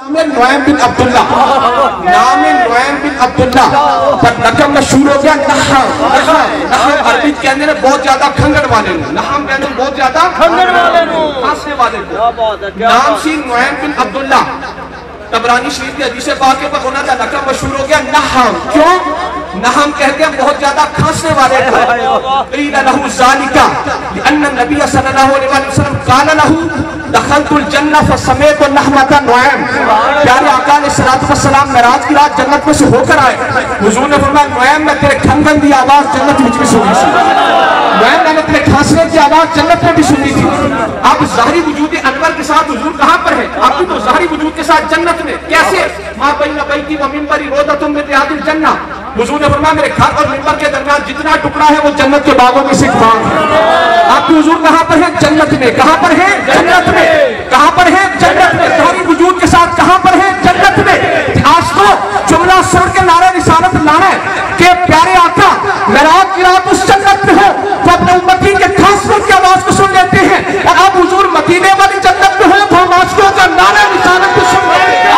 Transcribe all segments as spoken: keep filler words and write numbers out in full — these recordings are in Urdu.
نعیم بن عبداللہ نام نعیم بن عبداللہ پر لقب مشہور ہو گیا نحام نحام عربی کے اندر بہت زیادہ کھنگڑ والے ہیں نحام کے اندر بہت زیادہ کھنگڑ والے ہیں خاصے والے ہیں نام سی نعیم بن عبداللہ طبرانی شریف کی حدیث پاک کے پر ہونا تھا لقب مشہور ہو گیا نحام کیوں نحام کہتے ہیں بہت زیادہ کھانسنے والے کو قیل لہو ذالکا لأن النبی صلی اللہ علیہ وسلم قال لہو دخلت الجنہ فسمیت نحمت نعیم پیارے آقا علیہ السلام معراج کی رات جنت میں سے ہو کر آئے حضور نے فرمایا نعیم میں تیرے کھنگن دی آواز جنت میں بھی سنی تھی نعیم میں نے تیرے کھانسنے کی آواز جنت میں بھی سنی تھی اب ظاہری وجود انور کے ساتھ حضور کہاں پر ہے اب بھی تو ظاہری وجود کے ساتھ جنت میں کیسے ماں بین بیتی و منبری روضۃ من ریاض الجنہ حضور نے فرمایا میرے گھر اور منبر کے درمیان جتنا ٹکڑا ہے وہ جنت کے باغوں میں سے ایک باغ ہے آپ کی حضور کہاں پر ہے جنت میں کہاں پر ہے جنت میں کہاں پر ہے جنت میں ظاہری وجود کے ساتھ کہاں پر ہے جنت میں آج تو جملہ سن کے نعرہ رسالت لانا ہے کہ پیارے آقا معراج کی رات اس جنت میں ہو تو اپنے امتی کے خاصوں کی آواز کو سن لیتے ہیں اور اب حضور مدینے والی جنت میں ہو تو ہم عاشقوں کا نعرہ رسالت کو سن لیتے ہیں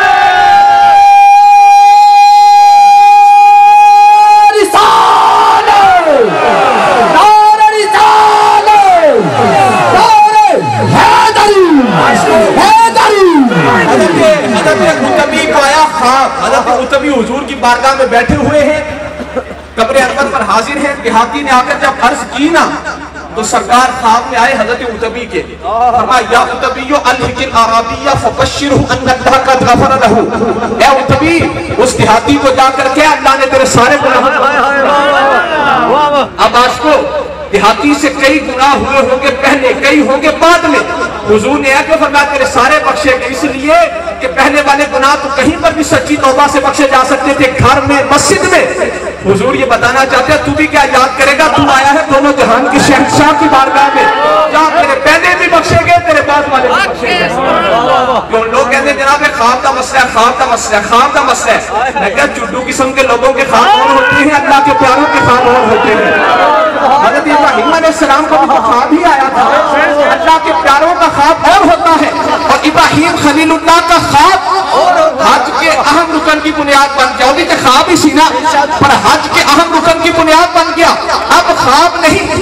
حضور کی بارگاہ میں بیٹھے ہوئے ہیں قبر انور پر حاضر ہیں دیہاتی نے آ کر جب عرض کی نا تو سرکار خواب میں آئے حضرت عتبی کے فرمایا یا عتبیو الحق الاعرابی فبشرہ ان اللہ قد غفر لہ اے عتبی اس دیہاتی کو جا کر کے اللہ نے تیرے سارے گناہ اب آج کو دیہاتی سے کئی گناہ ہوئے ہوں گے پہلے کئی ہوں گے بعد میں حضور نے آگے فرمایا تیرے سارے بخشے گئے اس لیے کہ پہلے والے گناہ تو کہیں پر بھی سچی توبہ سے بخشے جا سکتے تھے گھر میں مسجد میں حضور یہ بتانا چاہتے ہیں تو بھی کیا یاد کرے گا تو آیا ہے دونوں جہان کی شہنشاہ کی بارگاہ میں جہاں تیرے پہلے بھی بخشے گئے تیرے بعد والے بھی بخشے گئے جو لوگ کہتے ہیں جناب خواب کا مسئلہ ہے خواب کا مسئلہ ہے خواب کا مسئلہ ہے میں کہا چڈو قسم کے لوگوں کے خواب اور ہوتے ہیں اللہ کے پیاروں کے خواب اور ہوتے ہیں حضرت ابراہیم علیہ السلام کو بھی خواب ہی آیا تھا اللہ کے پیاروں کا خواب اور ہوتا ہے اور ابراہیم خلیل اللہ کا خواب حج کے اہم رکن کی بنیاد بن گیا وہ بھی خواب ہی سینا پر حج کے اہم رکن کی بنیاد بن گیا اب خواب نہیں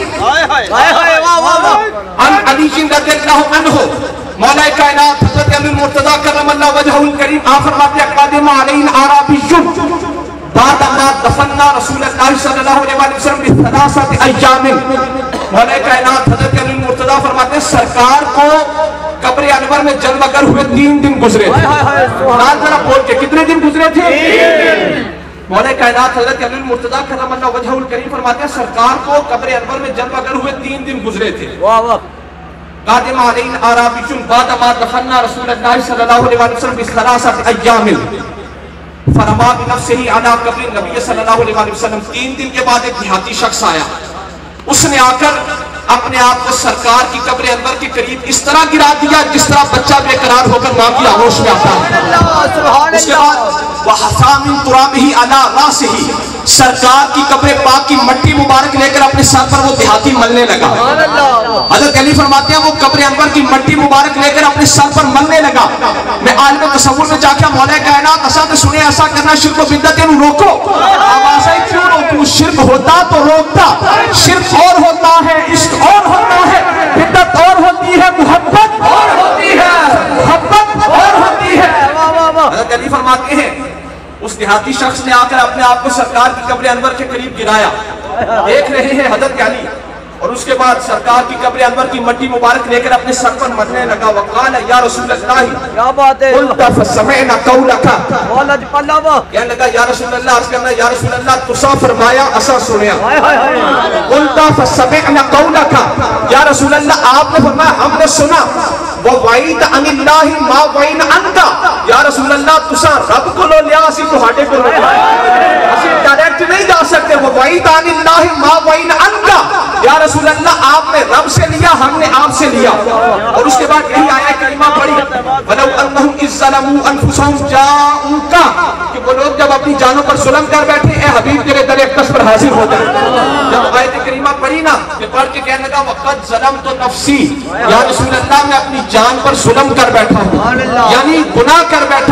ان علی رضی اللہ عنہ مولا کائنات حضرت امیر مرتضی کرم اللہ وجہہ الکریم آخر بات اقادم علیہ اعرابی بعد ما دفننا رسول اللہ صلی اللہ علیہ وسلم بثلاثت ایام مولا کائنات حضرت امیر مرتضی فرماتے ہیں سرکار کو قبر انور میں جلوہ گر ہوئے تین دن گزرے تھے نال ذرا بول کے کتنے دن گزرے تھے مولا کائنات حضرت امیر مرتضی کرم اللہ وجہہ الکریم فرماتے ہیں سرکار کو قبر انور میں جلوہ گر ہوئے تین دن گزرے تھے قادم علیہ اعرابی بعد ما دفننا رسول اللہ صلی اللہ علیہ وسلم بثلاثت ایام فرما بنفسہ علی قبر نبی صلی اللہ علیہ وسلم تین دن کے بعد ایک دیہاتی شخص آیا اس نے آ کر اپنے آپ کو سرکار کی قبر انور کے قریب اس طرح گرا دیا جس طرح بچہ بے قرار ہو کر ماں کی آغوش میں آتا ہے اس کے بعد وَحَثَا مِن تُرَابِهِ عَلَى رَاسِهِ سرکار کی قبر پاک کی مٹی مبارک لے کر اپنے سر پر وہ دیہاتی ملنے لگا حضرت علی فرماتے ہیں وہ قبر انور کی مٹی مبارک لے کر اپنے سر پر ملنے لگا میں عالم تصور میں جا کے مولا کائنات ایسا تو سنے ایسا کرنا شرک و بدعت انہوں روکو آواز ہے کیوں روکو شرک ہوتا تو روکتا شرک اور ہوتا ہے عشق اور ہوتا ہے بدعت اور ہوتی ہے محبت اور ہوتی ہے محبت اور ہوتی ہے حضرت علی فرماتے ہیں اس دیہاتی شخص نے آ کر اپنے آپ کو سرکار کی قبر انور کے قریب گرایا دیکھ رہے ہیں حضرت علی اور اس کے بعد سرکار کی قبر انور کی مٹی مبارک لے کر اپنے سر پر مرنے لگا وقال یا رسول اللہ کیا بات ہے قلت فسمعنا قولک واللہ پلابا کہنے لگا یا رسول اللہ عرض کرنا یا رسول اللہ تسا فرمایا اسا سنیا قلت فسمعنا قولک یا رسول اللہ آپ نے فرمایا ہم نے سنا وَوَعِيدَ عَنِ اللَّهِ مَا وَعِينَ عَنْكَ یا رسول اللہ تسا رب کو لو لیا اسی تو ہاٹے کو لو لیا اسی ڈائریکٹ نہیں جا سکتے وَوَعِيدَ عَنِ اللَّهِ مَا وَعِينَ عَنْكَ یا رسول اللہ آپ نے رب سے لیا ہم نے آپ سے لیا اور اس کے بعد یہی آیا کلمہ پڑھی وَلَوْ أَنَّهُمْ إِذْ ظَلَمُوا أَنفُسَهُمْ جَاءُوكَ کہ وہ لوگ جب اپنی جانوں پر ظلم کر بیٹھے اے حبیب تیرے در اقدس پر حاضر ہو جائے جب آیت کریمہ پڑھی نا کہ پڑھ کے کہنے لگا وَقَدْ ظَلَمْتُ نَفْسِي یا رسول اللہ میں اپنی جان پر ظلم کر بیٹھا ہوں یعنی گناہ کر بیٹھا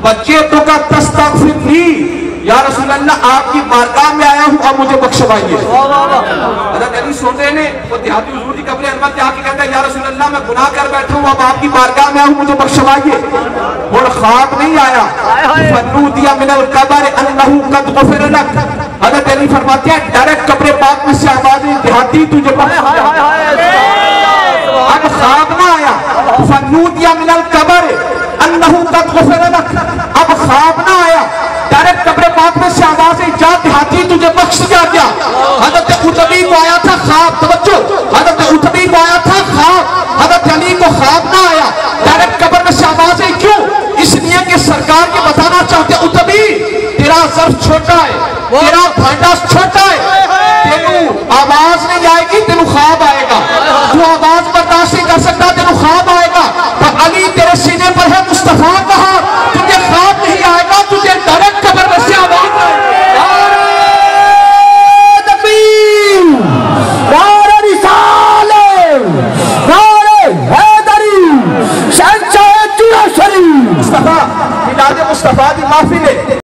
فجئتک تستغفرنی، یا رسول اللہ آپ کی بارگاہ میں آیا ہوں، اب مجھے بخشوائیے۔ حضرت علی سن رہے ہیں، وہ دیہاتی حضور کی قبر انور کے آکے کہتا ہے یا رسول اللہ میں گناہ کر بیٹھا ہوں، اب آپ کی بارگاہ میں آیا ہوں، مجھے بخشوائیے۔ اور خواب نہیں آیا، فنودی من القبر انہ قد غفر لک، حضرت علی فرماتے ہیں ڈائریکٹ قبر پاک میں سے آواز ہے دیہاتی تجھے بخش دیا۔ اب خواب نہ آیا، فنودی من القبر انہ قد غفر لک، اب خواب نہ آیا، ڈائریکٹ قبر پاک میں سے آواز ہے جا دیہاتی تجھے بخش دیا گیا۔ حضرت اتبی کو آیا تھا خواب، توجہ، حضرت اتبی کو آیا تھا خواب، حضرت علی کو خواب نہ آیا، ڈائریکٹ قبر میں سے آواز ہے، کیوں؟ اس لیے کہ سرکار کے بتانا چاہتے اتبی تیرا ظرف چھوٹا ہے، تیرا بھانڈا چھوٹا ہے، تینوں آواز نہیں آئے گی، تینوں خواب آئے گا، جو آواز برداشت نہیں کر سکتا تینوں خواب آئے گا۔ تو علی تیرے سینے پر ہے مصطفیٰ کہا، تجھے خواب نہیں آئے گا، تجھے ڈائریکٹ قبر میں سے آواز آئے گا۔ نعرہ رسالت، نعرہ حیدری، شہنشاہ جوڑا شریف۔ مصطفیٰ، میلاد مصطفیٰ دی محفل ہے،